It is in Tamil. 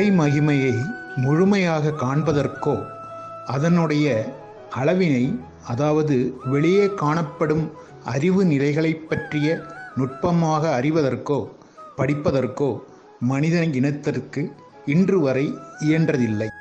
மகிமையை முழுமையாக காண்பதற்கோ அதனுடைய அளவினை, அதாவது வெளியே காணப்படும் அறிவு நிலைகளை பற்றிய நுட்பமாக அறிவதற்கோ படிப்பதற்கோ மனித இனத்திற்கு இன்று வரை இயன்றதில்லை.